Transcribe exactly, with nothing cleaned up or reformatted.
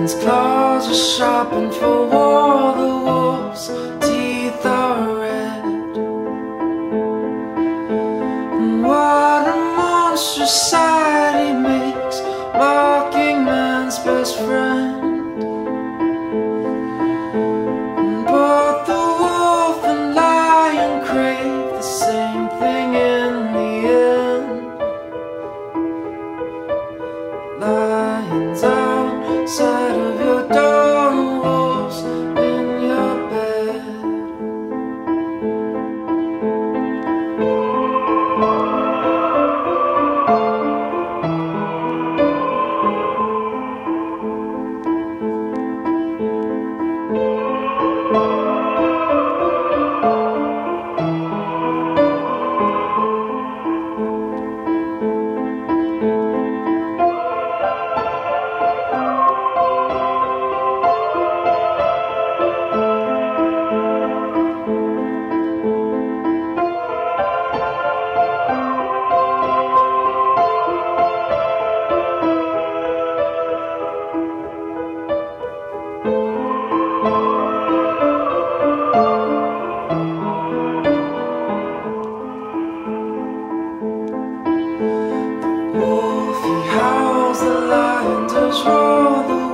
lion's claws are sharpened for war, the wolf's teeth are red. And what a monstrous sight he makes, mocking man's best friend. And both the wolf and lion crave the same thing in the end. Lions outside of your door, wolves in your bed. Wolf, he howls, the lion does roar, the